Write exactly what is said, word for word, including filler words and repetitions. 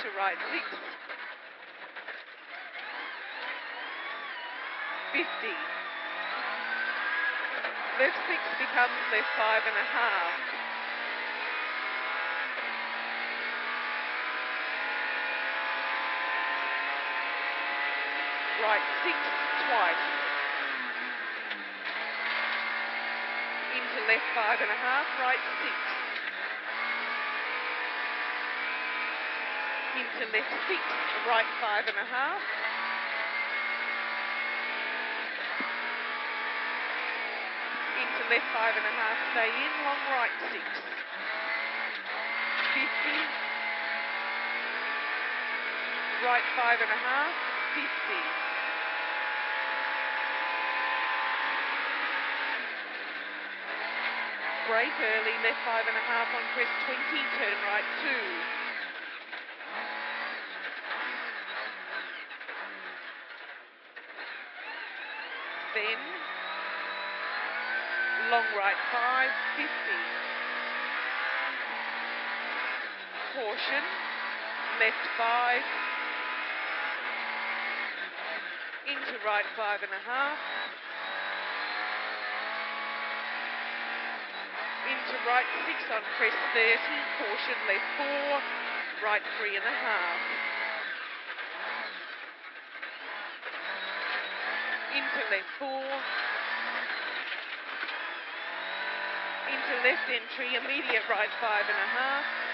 right six. fifty. Left six becomes left five and a half. Right six twice. Into left five and a half, right six. Into left six, right five and a half. Into left five and a half, stay in, long right six. fifty. Right five and a half, fifty. Break early, left five and a half on crest twenty, turn right two. Then, long right five, fifty. Caution, left five. Into right five and a half. Into right six on crest thirty, caution left four, right three and a half. Into left four. Into left entry, immediate right five and a half.